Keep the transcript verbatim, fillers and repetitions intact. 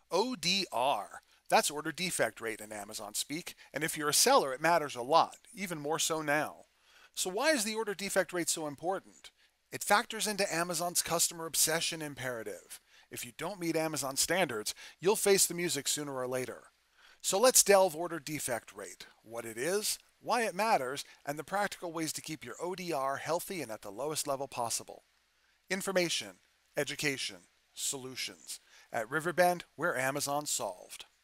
O D R. That's order defect rate in Amazon speak, and if you're a seller, it matters a lot, even more so now. So why is the order defect rate so important? It factors into Amazon's customer obsession imperative. If you don't meet Amazon standards, you'll face the music sooner or later. So let's delve order defect rate, what it is, why it matters, and the practical ways to keep your O D R healthy and at the lowest level possible. Information, education, solutions. At Riverbend, we're Amazon solved.